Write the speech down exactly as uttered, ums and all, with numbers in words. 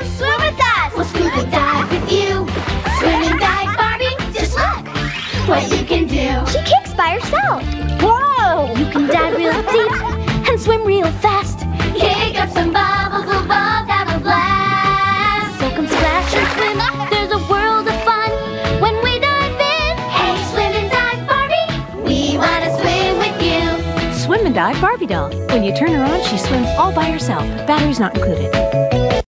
Come swim with us! We'll scuba dive with you. Swim and dive, Barbie, just look what you can do. She kicks by herself. Whoa! You can dive real deep and swim real fast. Kick up some bubbles, we'll both have a blast. So come splash and swim, there's a world of fun when we dive in. Hey, swim and dive, Barbie, we wanna swim with you. Swim and Dive Barbie doll. When you turn her on, she swims all by herself. Batteries not included.